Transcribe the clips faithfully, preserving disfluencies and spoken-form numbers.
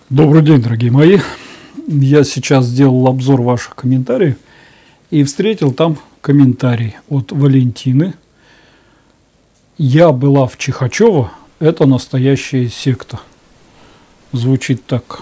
Добрый день, дорогие мои. Я сейчас сделал обзор ваших комментариев и встретил там комментарий от Валентины. Я была в Чихачево, это настоящая секта. Звучит так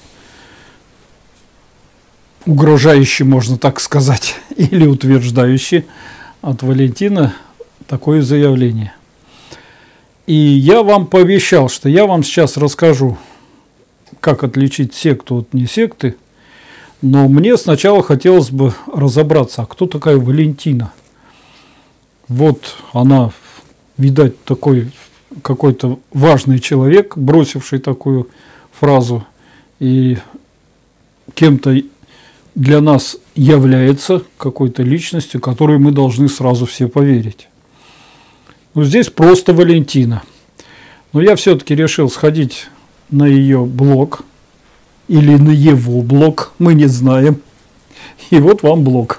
угрожающе, можно так сказать, или утверждающе от Валентины такое заявление. И я вам пообещал, что я вам сейчас расскажу, как отличить секту от не секты, но мне сначала хотелось бы разобраться, а кто такая Валентина. Вот она, видать, такой какой-то важный человек, бросивший такую фразу, и кем-то для нас является какой-то личностью, которой мы должны сразу все поверить. Ну, здесь просто Валентина. Но я все-таки решил сходить на ее блог, или на его блог, мы не знаем. И вот вам блог.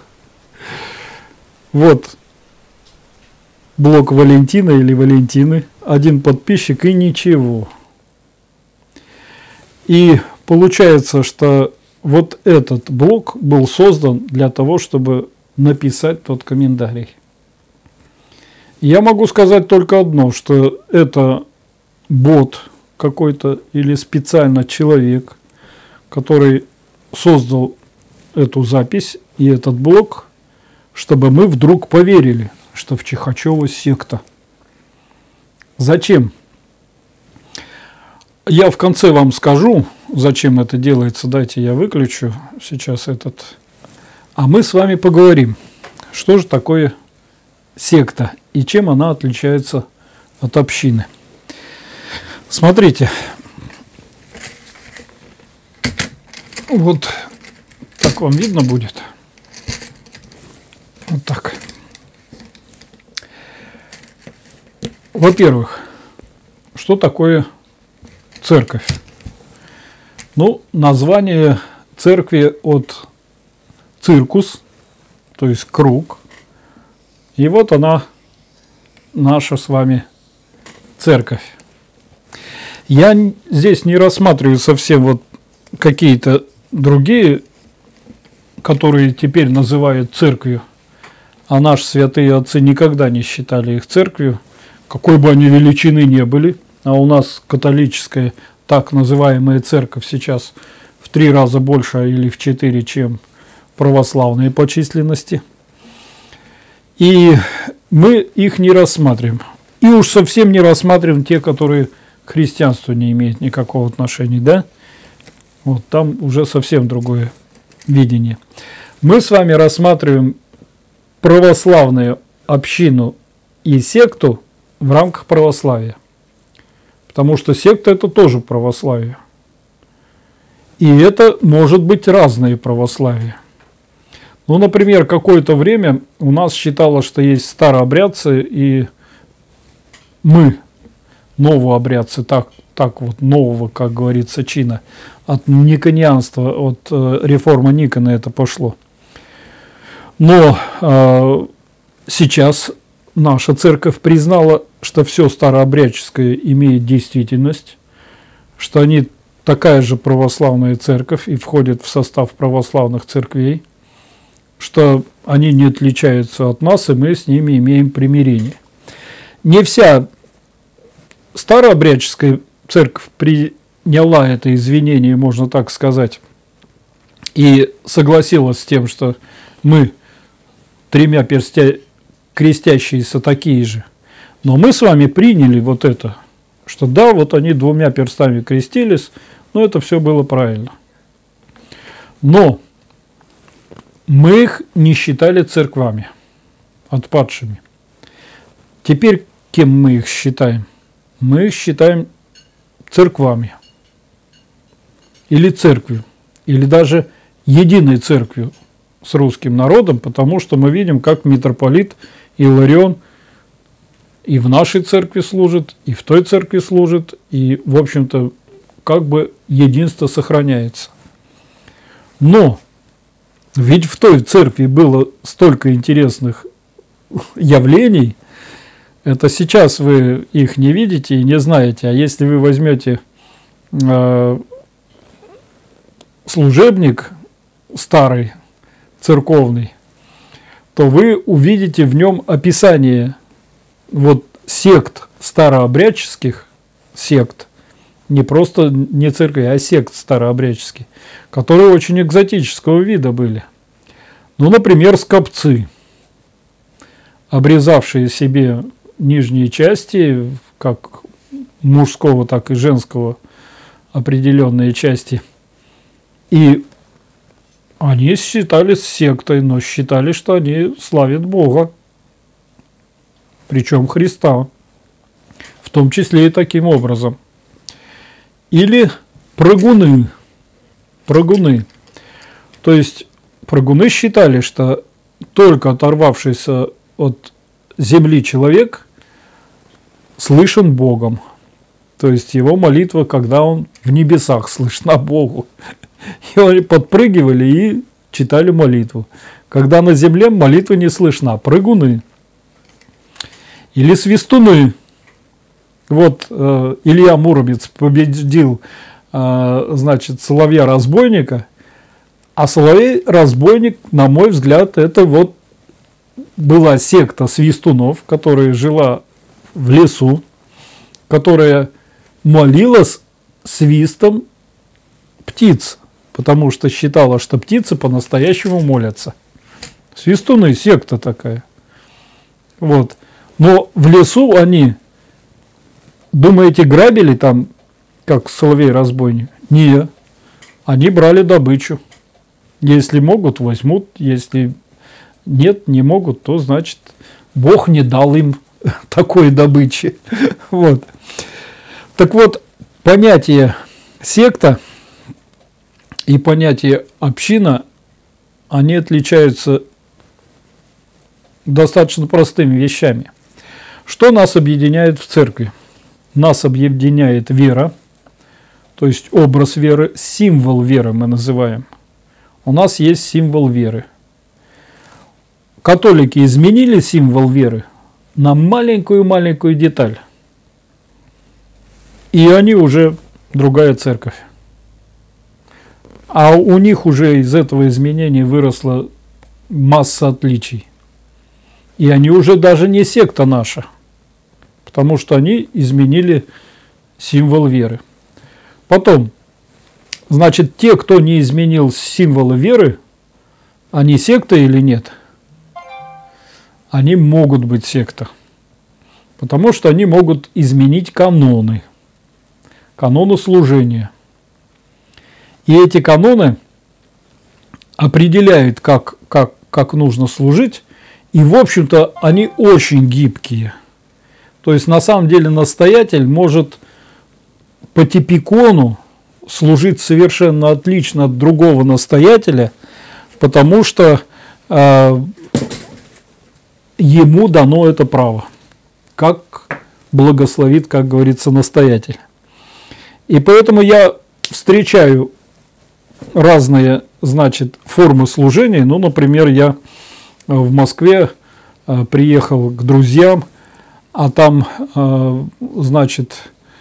Вот блог Валентина или Валентины, один подписчик и ничего. И получается, что вот этот блог был создан для того, чтобы написать тот комментарий. Я могу сказать только одно, что это бот какой-то или специально человек, который создал эту запись и этот блог, чтобы мы вдруг поверили, что в Чихачево секта. Зачем? Я в конце вам скажу, зачем это делается. Дайте я выключу сейчас этот. А мы с вами поговорим, что же такое секта и чем она отличается от общины. Смотрите, вот так вам видно будет. Вот так. Во-первых, что такое церковь? Ну, название церкви от циркус, то есть круг. И вот она, наша с вами церковь. Я здесь не рассматриваю совсем вот какие-то другие, которые теперь называют церковью, а наши святые отцы никогда не считали их церковью, какой бы они величины не были. А у нас католическая так называемая церковь сейчас в три раза больше или в четыре, чем православные по численности. И мы их не рассматриваем. И уж совсем не рассматриваем те, которые к христианству не имеют никакого отношения, да? Вот там уже совсем другое видение. Мы с вами рассматриваем православную общину и секту в рамках православия. Потому что секта – это тоже православие. И это может быть разные православия. Ну, например, какое-то время у нас считалось, что есть старообрядцы и мы, новообрядцы, так, так вот, нового, как говорится, чина. От никонианства, от э, реформы Никона это пошло. Но э, сейчас наша церковь признала, что все старообрядческое имеет действительность, что они такая же православная церковь и входят в состав православных церквей, что они не отличаются от нас, и мы с ними имеем примирение. Не вся старообрядческая церковь приняла это извинение, можно так сказать, и согласилась с тем, что мы, тремя перстя... крестящиеся, такие же. Но мы с вами приняли вот это, что да, вот они двумя перстами крестились, но это все было правильно. Но мы их не считали церквами, отпадшими. Теперь кем мы их считаем? Мы их считаем церквами. Или церковью. Или даже единой церковью с русским народом, потому что мы видим, как митрополит Иларион и в нашей церкви служит, и в той церкви служит, и, в общем-то, как бы единство сохраняется. Но ведь в той церкви было столько интересных явлений, это сейчас вы их не видите и не знаете, а если вы возьмете э, служебник старый, церковный, то вы увидите в нем описание вот сект старообрядческих, сект, не просто не церкви, а сект старообрядческих, которые очень экзотического вида были. Ну, например, скопцы, обрезавшие себе нижние части, как мужского, так и женского, определенные части. И они считались сектой, но считали, что они славят Бога, причем Христа, в том числе и таким образом. Или прыгуны. Прыгуны. То есть прыгуны считали, что только оторвавшийся от земли человек слышен Богом. То есть его молитва, когда он в небесах, слышна Богу. И они подпрыгивали и читали молитву. Когда на земле молитва не слышна. Прыгуны. Или свистуны. Вот э, Илья Муромец победил, э, значит, соловья-разбойника. А соловей-разбойник, на мой взгляд, это вот была секта свистунов, которая жила в лесу, которая молилась свистом птиц, потому что считала, что птицы по-настоящему молятся. Свистуны, секта такая. Вот. Но в лесу они, думаете, грабили там, как соловей-разбойник? Нет. Они брали добычу. Если могут, возьмут. Если нет, не могут, то значит Бог не дал им такой добычи. Вот. Так вот, понятие секта и понятие община, они отличаются достаточно простыми вещами. Что нас объединяет в церкви? Нас объединяет вера, то есть образ веры, символ веры мы называем. У нас есть символ веры. Католики изменили символ веры на маленькую-маленькую деталь. И они уже другая церковь. А у них уже из этого изменения выросла масса отличий. И они уже даже не секта наша, потому что они изменили символ веры. Потом, значит, те, кто не изменил символы веры, они секта или нет? Они могут быть секта, потому что они могут изменить каноны, каноны служения. И эти каноны определяют, как, как, как нужно служить, и, в общем-то, они очень гибкие. То есть, на самом деле, настоятель может по типикону служить совершенно отлично от другого настоятеля, потому что э, ему дано это право, как благословит, как говорится, настоятель. И поэтому я встречаю разные, значит, формы служения. Ну, например, я в Москве э, приехал к друзьям, а там, э, значит,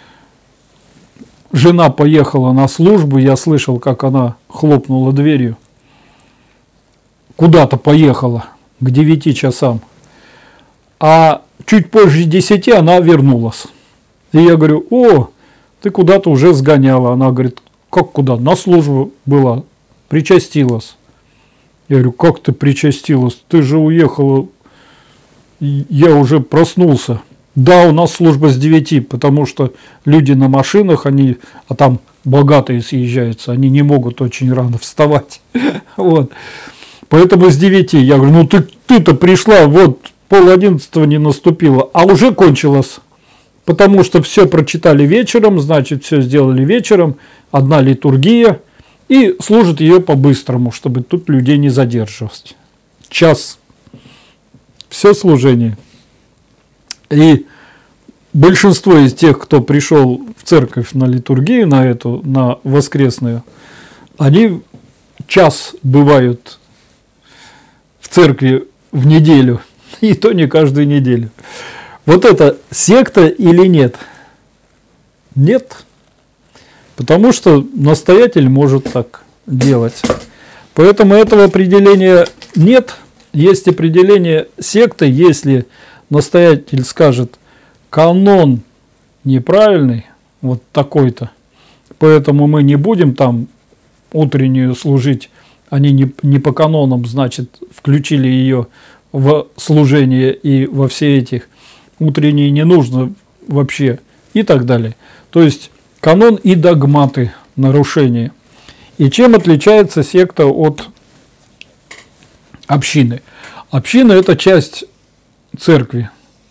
жена поехала на службу, я слышал, как она хлопнула дверью. Куда-то поехала, к девяти часам. А чуть позже десяти она вернулась. И я говорю: о, ты куда-то уже сгоняла. Она говорит: как куда? На службу была, причастилась. Я говорю: как ты причастилась? Ты же уехала, я уже проснулся. Да, у нас служба с девяти, потому что люди на машинах, они, а там богатые съезжаются, они не могут очень рано вставать. Вот. Поэтому с девяти. Я говорю: ну ты, ты-то пришла, вот пол одиннадцатого не наступило, а уже кончилось. Потому что все прочитали вечером, значит, все сделали вечером, одна литургия, и служат ее по-быстрому, чтобы тут людей не задерживать. Час. Все служение. И большинство из тех, кто пришел в церковь на литургию, на эту, на воскресную, они час бывают в церкви в неделю, и то не каждую неделю. Вот это секта или нет? Нет. Потому что настоятель может так делать. Поэтому этого определения нет. Есть определение секты, если настоятель скажет, канон неправильный, вот такой-то, поэтому мы не будем там утреннюю служить, они не, не по канонам, значит, включили ее в служение и во все этих, утренние не нужно вообще и так далее. То есть канон и догматы нарушения. И чем отличается секта от общины? Община – это часть церкви.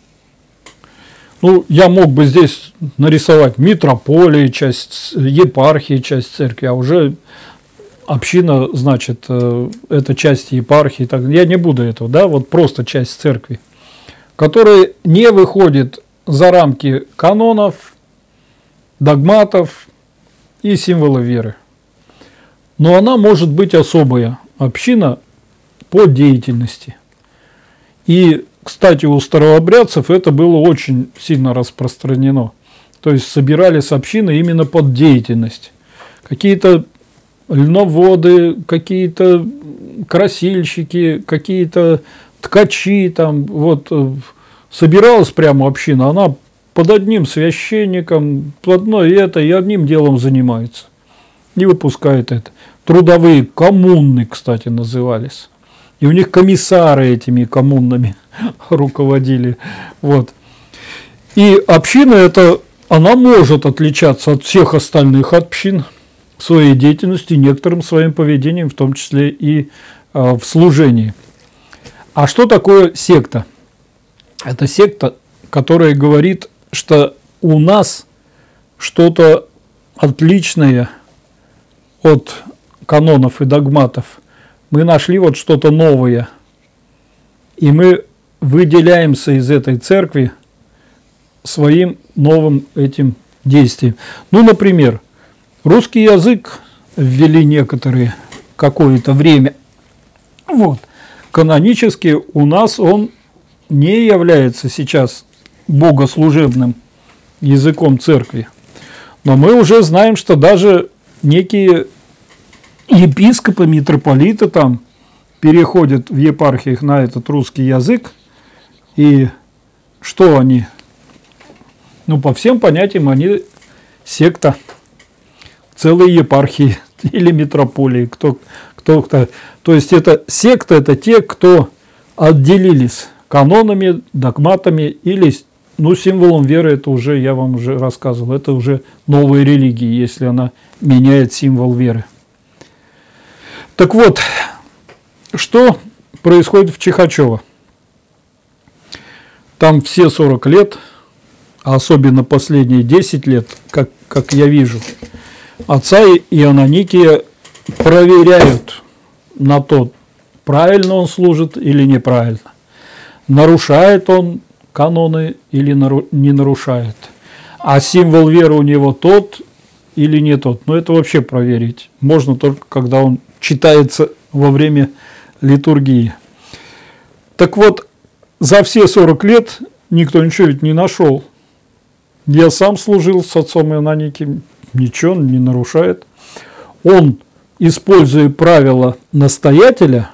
Ну, я мог бы здесь нарисовать митрополии, часть епархии, часть церкви, а уже община, значит, это часть епархии. Так, я не буду этого, да, вот просто часть церкви, которая не выходит за рамки канонов, догматов и символа веры. Но она может быть особая община по деятельности. И, кстати, у старообрядцев это было очень сильно распространено. То есть собирались общины именно под деятельность. Какие-то льноводы, какие-то красильщики, какие-то ткачи, там, вот, собиралась прямо община, она под одним священником, под одной это, и одним делом занимается. И выпускает это. Трудовые коммуны, кстати, назывались. И у них комиссары этими коммунами руководили. Вот. И община эта, она может отличаться от всех остальных общин своей деятельностью, некоторым своим поведением, в том числе и э, в служении. А что такое секта? Это секта, которая говорит, что у нас что-то отличное от канонов и догматов. Мы нашли вот что-то новое, и мы выделяемся из этой церкви своим новым этим действием. Ну, например, русский язык ввели некоторые какое-то время. Вот. Канонически у нас он не является сейчас богослужебным языком церкви. Но мы уже знаем, что даже некие епископы, митрополиты там переходят в епархиях на этот русский язык. И что они? Ну, по всем понятиям, они секта целой епархии или митрополии. Кто, кто, кто. То есть, это секта, это те, кто отделились канонами, догматами или, ну, символом веры, это уже, я вам уже рассказывал, это уже новая религия, если она меняет символ веры. Так вот, что происходит в Чихачево? Там все сорок лет, а особенно последние десять лет, как, как я вижу, отца Иононикия проверяют на то, правильно он служит или неправильно. Нарушает он каноны или не нарушает. А символ веры у него тот или не тот. Но это вообще проверить можно только, когда он читается во время литургии. Так вот, за все сорок лет никто ничего ведь не нашел. Я сам служил с отцом Иононикием, ничего он не нарушает. Он, используя правила настоятеля,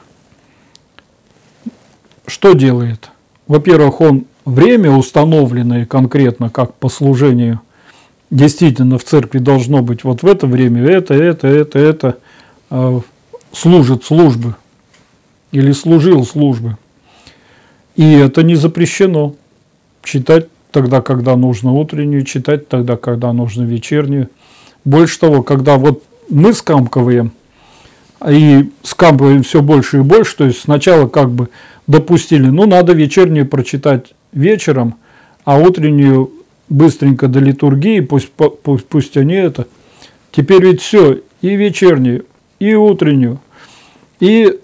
что делает? Во-первых, он время, установленное конкретно как по служению, действительно в церкви должно быть вот в это время, это, это, это, это, э, служит службы или служил службы. И это не запрещено. Читать тогда, когда нужно утреннюю, читать тогда, когда нужно вечернюю. Больше того, когда вот мы скамкиваем, и скамкиваем все больше и больше, то есть сначала как бы допустили, ну, надо вечернюю прочитать вечером, а утреннюю быстренько до литургии, пусть, пусть, пусть они это. Теперь ведь все, и вечернюю, и утреннюю, и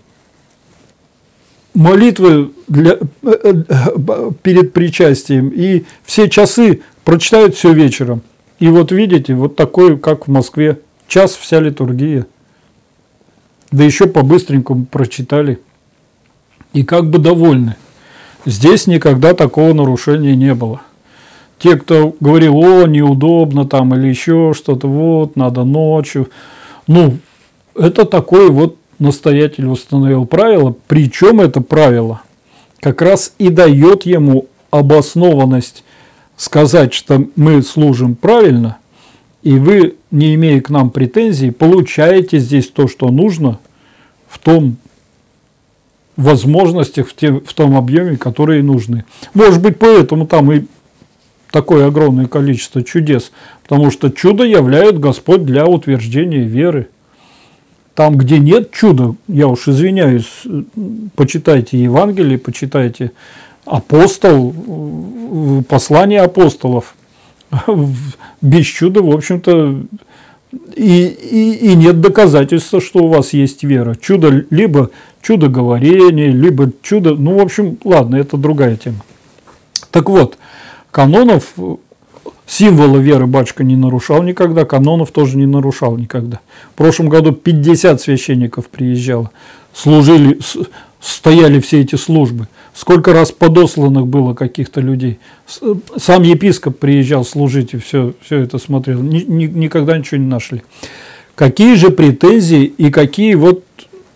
молитвы для, перед причастием, и все часы прочитают все вечером. И вот видите, вот такой, как в Москве, час вся литургия. Да еще по-быстренькому прочитали. И как бы довольны. Здесь никогда такого нарушения не было. Те, кто говорил, о, неудобно там или еще что-то, вот, надо ночью. Ну, Это такое вот настоятель установил правило, причем это правило как раз и дает ему обоснованность сказать, что мы служим правильно, и вы, не имея к нам претензий, получаете здесь то, что нужно, в том возможностях, в, те, в том объеме, которые нужны. Может быть, поэтому там и такое огромное количество чудес, потому что чудо являет Господь для утверждения веры. Там, где нет чуда, я уж извиняюсь, почитайте Евангелие, почитайте апостол, послание апостолов. Без чуда, в общем-то, и, и, и нет доказательства, что у вас есть вера. Чудо, либо чудо-говорение, либо чудо... Ну, в общем, ладно, это другая тема. Так вот, канонов, символа веры батюшка не нарушал никогда, канонов тоже не нарушал никогда. В прошлом году пятьдесят священников приезжало, служили, стояли все эти службы. Сколько раз подосланных было каких-то людей. Сам епископ приезжал служить и все, все это смотрел. Ни, ни, никогда ничего не нашли. Какие же претензии и какие вот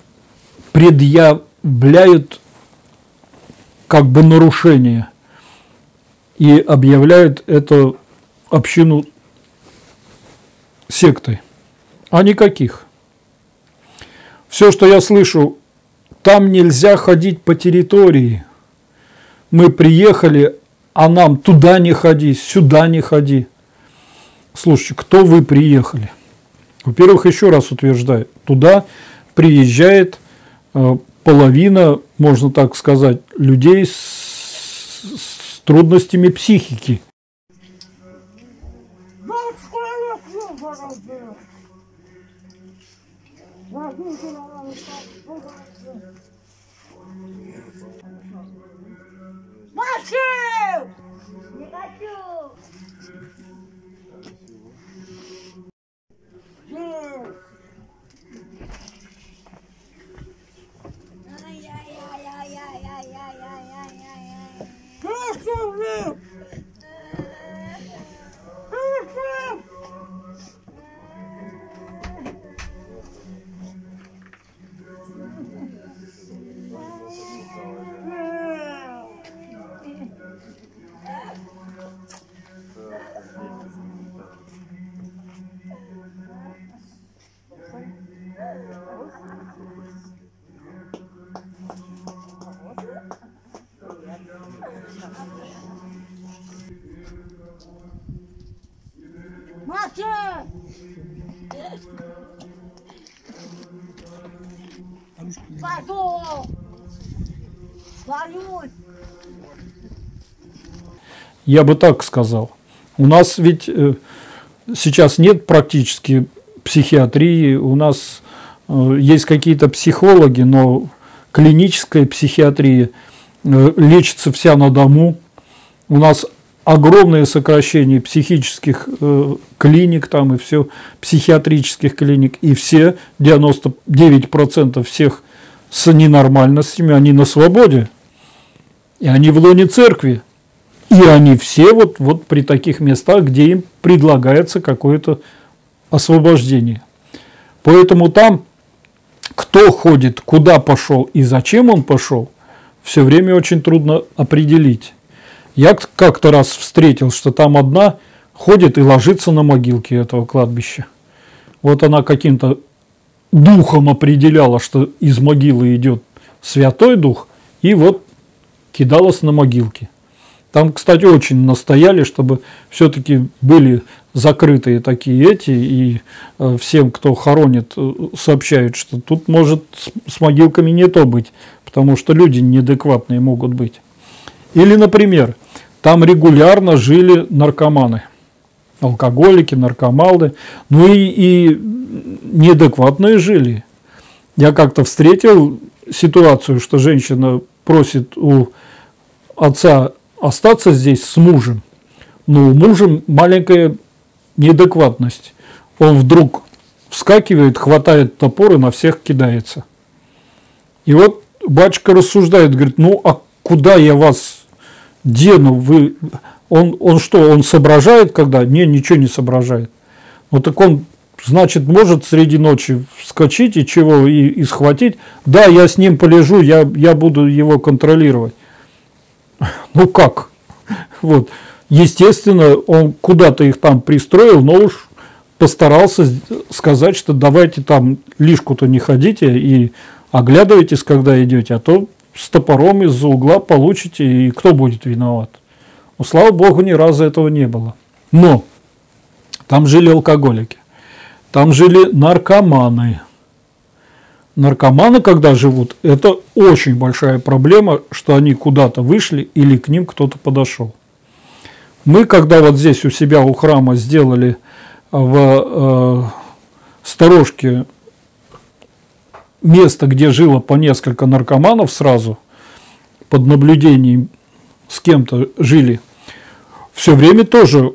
предъявляют как бы нарушения и объявляют эту общину сектой? А никаких. Все, что я слышу, там нельзя ходить по территории. Мы приехали, а нам туда не ходи, сюда не ходи. Слушайте, кто вы приехали? Во-первых, еще раз утверждаю, туда приезжает э, половина, можно так сказать, людей с, с трудностями психики. Мальчик! Не хочу! Маша! Пойду! Боюсь! Я бы так сказал. У нас ведь э, сейчас нет практически психиатрии, у нас э, есть какие-то психологи, но клиническая психиатрия э, лечится вся на дому. У нас огромное сокращение психических э, клиник там и все, психиатрических клиник, и все, девяносто девять процентов всех с ненормальностями, они на свободе, и они в лоне церкви, и они все вот, вот при таких местах, где им предлагается какое-то освобождение. Поэтому там, кто ходит, куда пошел и зачем он пошел, все время очень трудно определить. Я как-то раз встретил, что там одна ходит и ложится на могилке этого кладбища. Вот она каким-то духом определяла, что из могилы идет Святой Дух, и вот кидалась на могилки. Там, кстати, очень настояли, чтобы все-таки были закрытые такие эти, и э, всем, кто хоронит, э, сообщают, что тут может с, с могилками не то быть, потому что люди неадекватные могут быть. Или, например, там регулярно жили наркоманы, алкоголики, наркоманы, ну и, и неадекватные жили. Я как-то встретил ситуацию, что женщина просит у отца остаться здесь с мужем, но у мужа маленькая неадекватность. Он вдруг вскакивает, хватает топор и на всех кидается. И вот батюшка рассуждает, говорит, ну а куда я вас дену? Вы... Он, он что, он соображает когда? Не, ничего не соображает. Ну так он значит, может среди ночи вскочить и чего, и, и схватить. Да, я с ним полежу, я, я буду его контролировать. Ну как? Вот. Естественно, он куда-то их там пристроил, но уж постарался сказать, что давайте там лишку-то не ходите и оглядывайтесь, когда идете, а то с топором из-за угла получите, и кто будет виноват? Ну, слава богу, ни разу этого не было. Но там жили алкоголики, там жили наркоманы. Наркоманы, когда живут, это очень большая проблема, что они куда-то вышли или к ним кто-то подошел. Мы, когда вот здесь у себя у храма сделали в э, сторожке место, где жило по несколько наркоманов сразу, под наблюдением с кем-то жили, все время тоже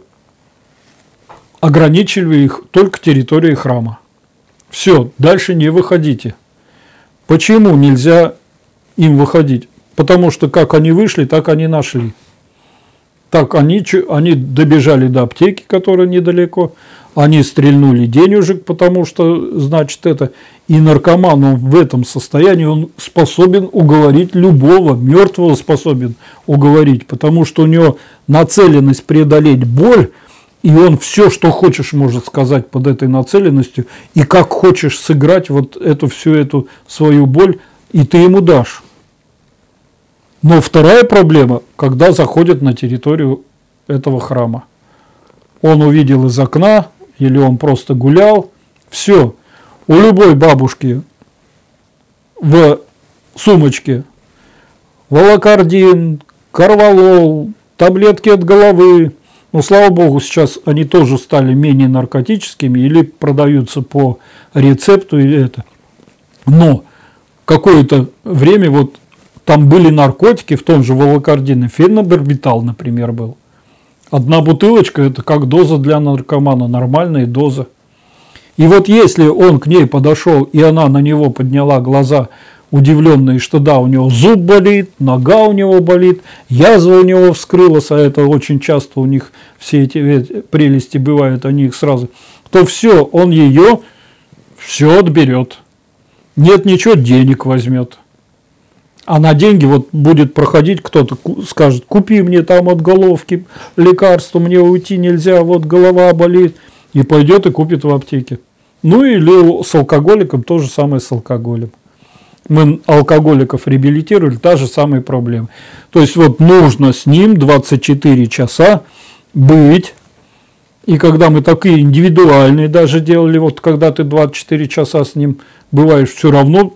ограничивали их только территорией храма. Все, дальше не выходите. Почему нельзя им выходить? Потому что как они вышли, так они нашли. Так они, они добежали до аптеки, которая недалеко, они стрельнули денежек, потому что, значит, это... И наркоман, он в этом состоянии, он способен уговорить любого, мертвого способен уговорить, потому что у него нацеленность преодолеть боль, и он все, что хочешь, может сказать под этой нацеленностью, и как хочешь сыграть вот эту всю эту свою боль, и ты ему дашь. Но вторая проблема, когда заходит на территорию этого храма. Он увидел из окна, или он просто гулял, все. У любой бабушки в сумочке волокардин, корвалол, таблетки от головы. Но, слава богу, сейчас они тоже стали менее наркотическими или продаются по рецепту или это. Но какое-то время вот там были наркотики, в том же волокардине, фенобарбитал, например, был. Одна бутылочка – это как доза для наркомана, нормальная доза. И вот если он к ней подошел, и она на него подняла глаза, удивленные, что да, у него зуб болит, нога у него болит, язва у него вскрылась, а это очень часто у них все эти прелести бывают, они их сразу, то все, он ее все отберет. Нет ничего, денег возьмет. А на деньги вот будет проходить кто-то, скажет, купи мне там от головки лекарства, мне уйти нельзя, вот голова болит. И пойдет и купит в аптеке. Ну или с алкоголиком то же самое с алкоголем. Мы алкоголиков реабилитировали, та же самая проблема. То есть вот нужно с ним двадцать четыре часа быть. И когда мы такие индивидуальные даже делали, вот когда ты двадцать четыре часа с ним бываешь, все равно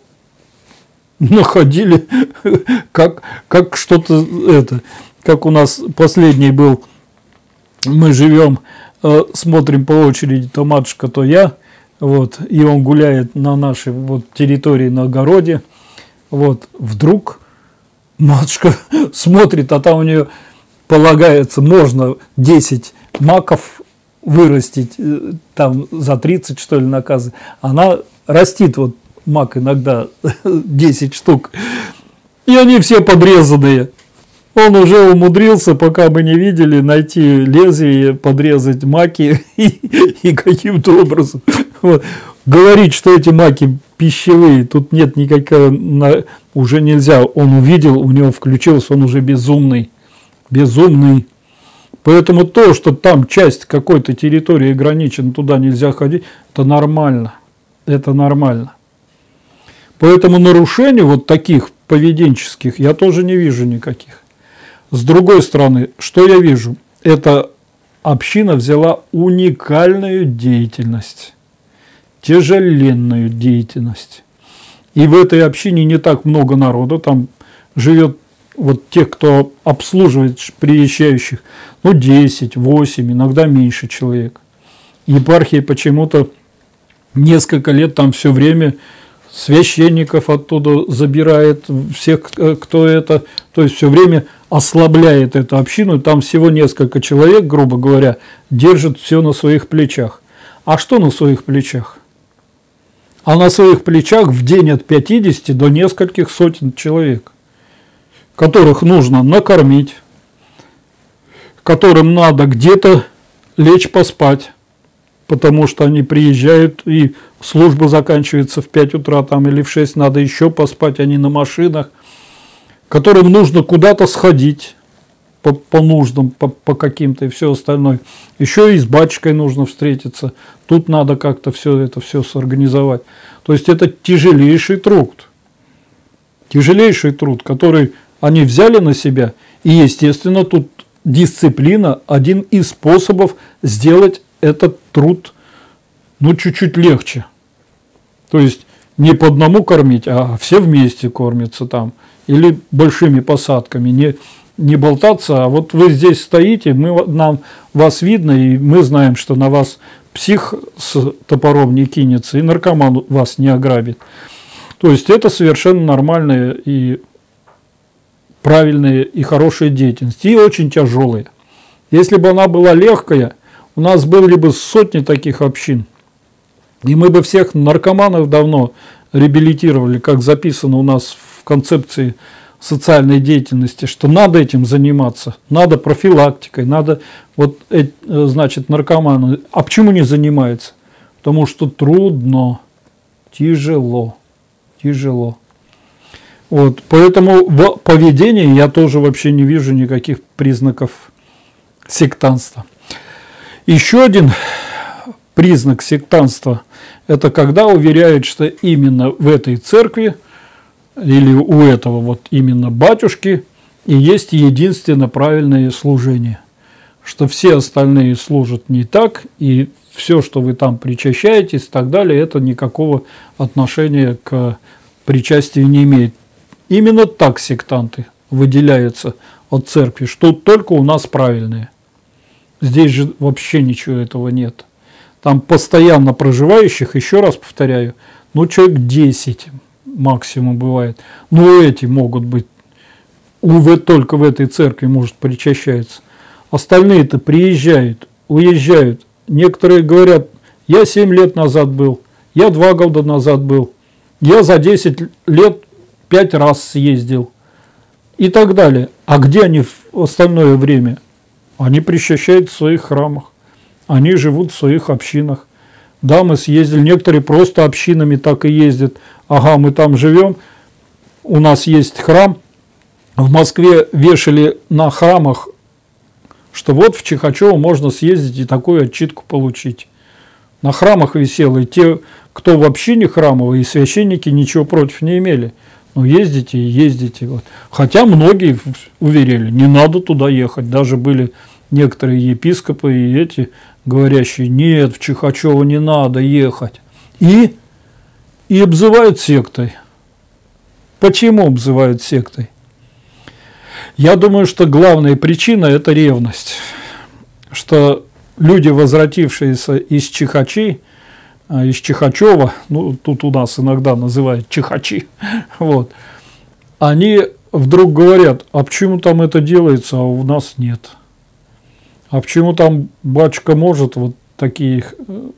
находили как, как что-то это. Как у нас последний был, мы живем, смотрим по очереди, то матушка, то я, вот, и он гуляет на нашей вот территории, на огороде, вот, вдруг матушка смотрит, а там у нее полагается, можно десять маков вырастить, там за тридцать, что ли, наказы, она растит вот мак иногда десять штук, и они все подрезанные. Он уже умудрился, пока мы не видели, найти лезвие, подрезать маки и, и каким-то образом вот, говорить, что эти маки пищевые, тут нет никакого, на, уже нельзя. Он увидел, у него включился, он уже безумный, безумный. Поэтому то, что там часть какой-то территории ограничена, туда нельзя ходить, это нормально, это нормально. Поэтому нарушений вот таких поведенческих я тоже не вижу никаких. С другой стороны, что я вижу? Эта община взяла уникальную деятельность, тяжеленную деятельность. И в этой общине не так много народу, там живет вот тех, кто обслуживает приезжающих, ну десять, восемь, иногда меньше человек. Епархия почему-то несколько лет там все время священников оттуда забирает, всех, кто это, то есть все время ослабляет эту общину, там всего несколько человек, грубо говоря, держат все на своих плечах. А что на своих плечах? А на своих плечах в день от пятидесяти до нескольких сотен человек, которых нужно накормить, которым надо где-то лечь поспать, потому что они приезжают, и служба заканчивается в пять утра там, или в шесть, надо еще поспать, они на машинах, которым нужно куда-то сходить по, по нуждам, по, по каким-то и все остальное. Еще и с батюшкой нужно встретиться, тут надо как-то все это все сорганизовать. То есть это тяжелейший труд, тяжелейший труд, который они взяли на себя, и, естественно, тут дисциплина – один из способов сделать этот труд, ну, чуть-чуть легче. То есть не по одному кормить, а все вместе кормятся там. Или большими посадками. Не, не болтаться, а вот вы здесь стоите, мы, нам вас видно, и мы знаем, что на вас псих с топором не кинется, и наркоман вас не ограбит. То есть это совершенно нормальная и правильная и хорошая деятельность. И очень тяжелая. Если бы она была легкая, у нас были бы сотни таких общин. И мы бы всех наркоманов давно реабилитировали, как записано у нас в концепции социальной деятельности, что надо этим заниматься, надо профилактикой, надо, вот, значит, наркоманы. А почему не занимаются? Потому что трудно, тяжело, тяжело. Вот, поэтому в поведении я тоже вообще не вижу никаких признаков сектантства. Еще один признак сектантства – это когда уверяют, что именно в этой церкви или у этого вот именно батюшки и есть единственно правильное служение, что все остальные служат не так, и все, что вы там причащаетесь и так далее, это никакого отношения к причастию не имеет. Именно так сектанты выделяются от церкви, что только у нас правильные. Здесь же вообще ничего этого нет. Там постоянно проживающих, еще раз повторяю, ну человек десять максимум бывает. Ну эти могут быть, увы, только в этой церкви может причащаются. Остальные-то приезжают, уезжают. Некоторые говорят, я семь лет назад был, я два года назад был, я за десять лет пять раз съездил и так далее. А где они в остальное время? Они причащают в своих храмах, они живут в своих общинах. Да, мы съездили, некоторые просто общинами так и ездят. Ага, мы там живем, у нас есть храм. В Москве вешали на храмах, что вот в Чихачево можно съездить и такую отчитку получить. На храмах висело, и те, кто в общине храмовой, и священники ничего против не имели. Ну, ездите и ездите. Вот. Хотя многие уверяли, не надо туда ехать. Даже были некоторые епископы и эти, говорящие, нет, в Чихачево не надо ехать. И, и обзывают сектой. Почему обзывают сектой? Я думаю, что главная причина – это ревность. Что люди, возвратившиеся из Чихачей, из Чихачева, ну, тут у нас иногда называют Чихачи, вот, они вдруг говорят, а почему там это делается, а у нас нет? А почему там батюшка может вот таких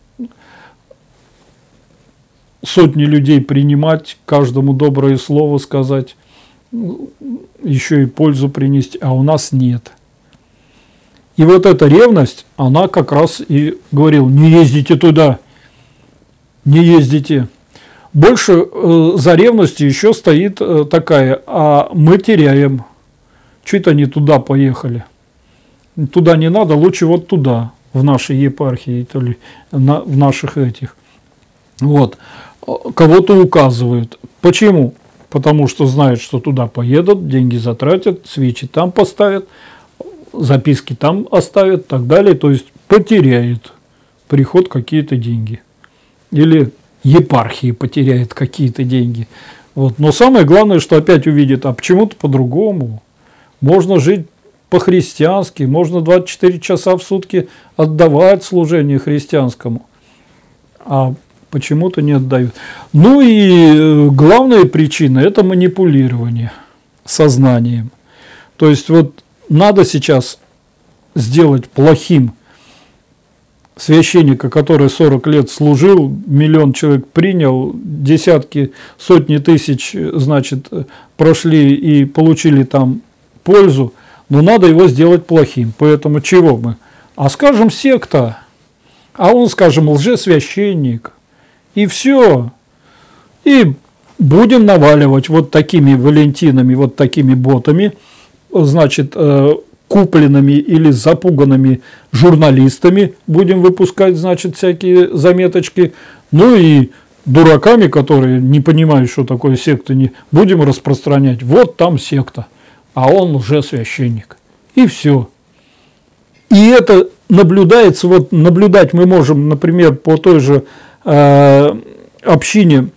сотни людей принимать, каждому доброе слово сказать, еще и пользу принести, а у нас нет? И вот эта ревность, она как раз и говорила, не ездите туда, не ездите. Больше э, за ревностью еще стоит э, такая, а мы теряем. Чуть они туда поехали. Туда не надо, лучше вот туда, в нашей епархии, то ли на, в наших этих. Вот. Кого-то указывают. Почему? Потому что знают, что туда поедут, деньги затратят, свечи там поставят, записки там оставят и так далее. То есть потеряет приход какие-то деньги. Или епархии потеряет какие-то деньги. Вот. Но самое главное, что опять увидит, а почему-то по-другому. Можно жить по-христиански, можно двадцать четыре часа в сутки отдавать служению христианскому. А почему-то не отдают. Ну и главная причина – это манипулирование сознанием. То есть вот надо сейчас сделать плохим священника, который сорок лет служил, миллион человек принял, десятки, сотни тысяч, значит, прошли и получили там пользу, но надо его сделать плохим. Поэтому чего мы? А скажем, секта. А он, скажем, лжесвященник. И все. И будем наваливать вот такими валентинами, вот такими ботами, значит, купленными или запуганными журналистами будем выпускать, значит, всякие заметочки. Ну и дураками, которые не понимают, что такое секта, не будем распространять. Вот там секта, а он уже священник. И все. И это наблюдается, вот наблюдать мы можем, например, по той же э, общине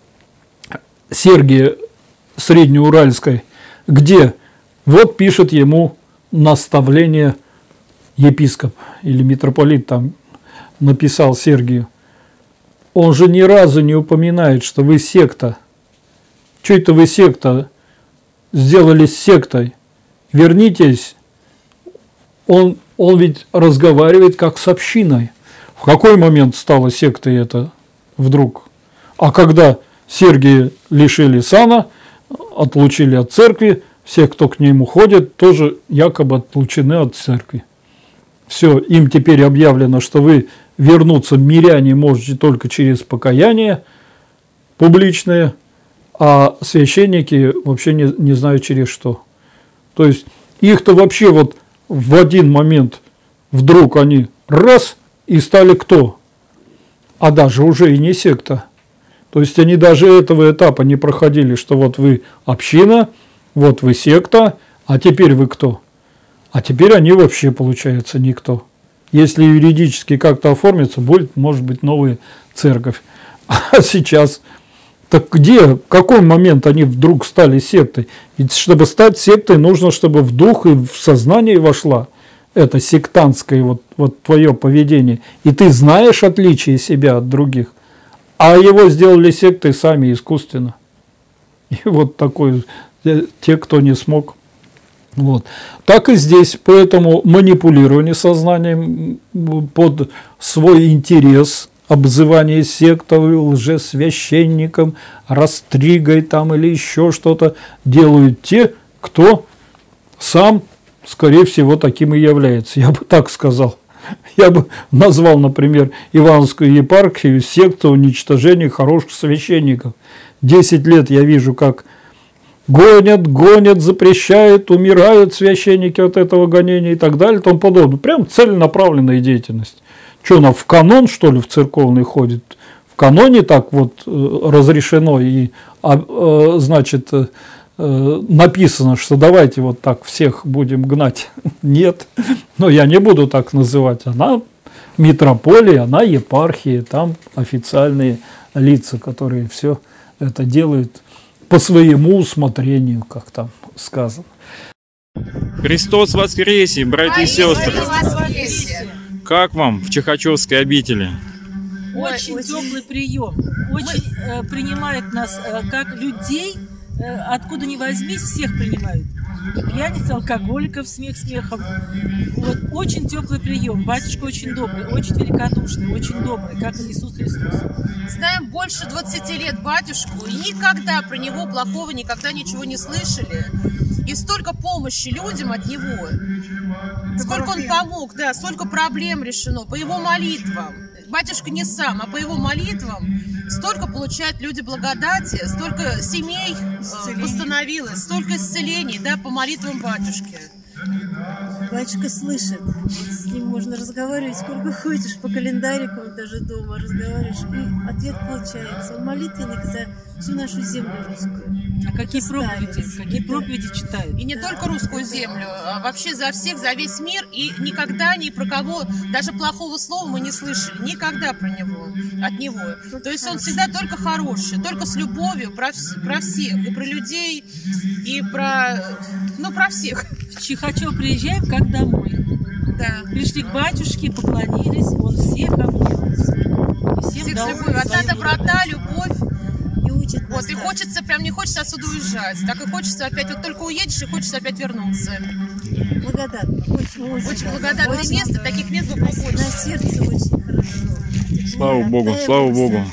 Сергия Среднеуральской, где вот пишет ему наставление епископ или митрополит, там написал Сергию. Он же ни разу не упоминает, что вы секта. Что это вы секта? Сделались сектой. Вернитесь. Он, он ведь разговаривает как с общиной. В какой момент стала сектой это вдруг? А когда Сергия лишили сана, отлучили от церкви, все, кто к нему ходит, тоже якобы отлучены от церкви. Все, им теперь объявлено, что вы вернуться миряне можете только через покаяние публичное, а священники вообще не, не знают через что. То есть их-то вообще вот в один момент вдруг они раз и стали кто? А даже уже и не секта. То есть они даже этого этапа не проходили, что вот вы община, вот вы секта, а теперь вы кто? А теперь они вообще, получается, никто. Если юридически как-то оформится, будет, может быть, новая церковь. А сейчас, так где, в какой момент они вдруг стали сектой? Ведь чтобы стать сектой, нужно, чтобы в дух и в сознание вошла это сектантское вот, вот твое поведение. И ты знаешь отличие себя от других. А его сделали сектой сами искусственно. И вот такой, те, кто не смог. Вот. Так и здесь, поэтому манипулирование сознанием под свой интерес, обзывание сектой, лжесвященником, растригой там или еще что-то делают те, кто сам, скорее всего, таким и является. Я бы так сказал. Я бы назвал, например, Ивановскую епархию сектой уничтожения хороших священников. Десять лет я вижу, как гонят, гонят, запрещают, умирают священники от этого гонения и так далее и тому подобное. Прям целенаправленная деятельность. Что, она в канон, что ли, в церковный ходит? В каноне так вот разрешено и, значит, написано, что давайте вот так всех будем гнать. Нет, но я не буду так называть. Она митрополия, она епархия, там официальные лица, которые все это делают по своему усмотрению, как там сказано. Христос воскресе, братья и сестры! Как вам в Чехачевской обители? Очень Ой, теплый прием. Очень э, принимают нас э, как людей, э, откуда ни возьмись, всех принимают. Пьяниц, алкоголиков, смех смехом. Вот, очень теплый прием. Батюшка очень добрый, очень великодушный, очень добрый, как Иисус Христос. Знаем больше двадцати лет батюшку, и никогда про него плохого никогда ничего не слышали. И столько помощи людям от него. Сколько он помог, да, столько проблем решено по его молитвам. Батюшка не сам, а по его молитвам столько получают люди благодати, столько семей исцелений. Восстановилось, столько исцелений, да, по молитвам батюшки. Батюшка слышит, с ним можно разговаривать сколько хочешь, по календарикам даже дома разговариваешь, и ответ получается. Он молитвенник за всю нашу землю русскую. А какие проповеди, какие проповеди читают? И не да. только русскую землю, а вообще за всех, за весь мир, и никогда ни про кого, даже плохого слова мы не слышали, никогда про него, от него. То есть он всегда только хороший, только с любовью про, про всех, и про людей, и про, ну, про всех. В Чехачев приезжаем как домой. Да. Пришли к батюшке, поклонились, он всех обнял. Всех с любовью. Одна доброта, любовь. И учит нас. Вот, и хочется, прям не хочется отсюда уезжать. Так и хочется опять, вот только уедешь, и хочется опять вернуться. Благодатно. Очень, очень, очень благодатное очень место, много. таких мест вокруг На, очень. на сердце очень хорошо. Слава Богу, слава Богу.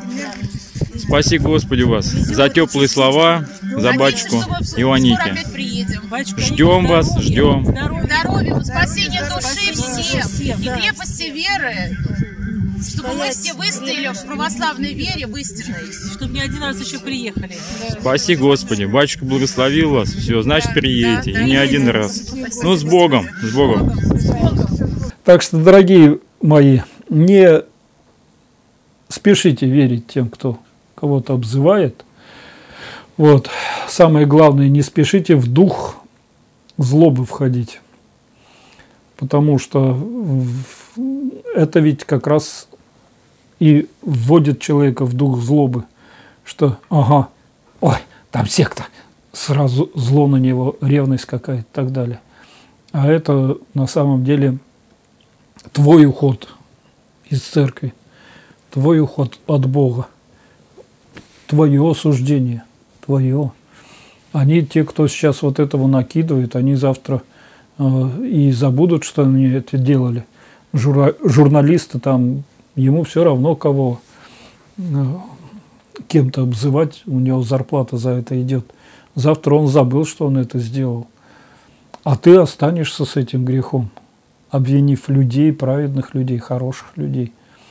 Спаси Господи вас за теплые слова, за батюшку Ионики. Ждем вас, ждем. Здоровья, спасения души всем и крепости веры. Чтобы мы все выстояли в православной вере, в истинной. Чтобы не один раз еще приехали. Спаси Господи, батюшка благословил вас, все, значит приедете, да, и не один раз. Ну, с Богом, с Богом. Так что, дорогие мои, не спешите верить тем, кто кого-то обзывает. Вот. Самое главное, не спешите в дух злобы входить. Потому что это ведь как раз и вводит человека в дух злобы. Что, ага, ой, там секта, сразу зло на него, ревность какая-то и так далее. А это на самом деле твой уход из церкви, твой уход от Бога, твое осуждение, твое. Они, те, кто сейчас вот этого накидывает, они завтра э, и забудут, что они это делали. Жура, журналисты там, ему все равно кого э, кем-то обзывать, у него зарплата за это идет. Завтра он забыл, что он это сделал. А ты останешься с этим грехом, обвинив людей, праведных людей, хороших людей,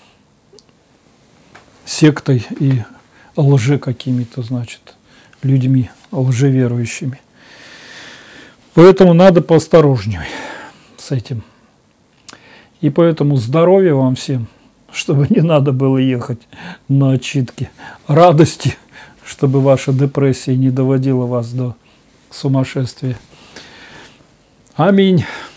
сектой и лже какими-то, значит, людьми, лжеверующими. Поэтому надо поосторожнее с этим. И поэтому здоровья вам всем, чтобы не надо было ехать на отчитки, радости, чтобы ваша депрессия не доводила вас до сумасшествия. Аминь.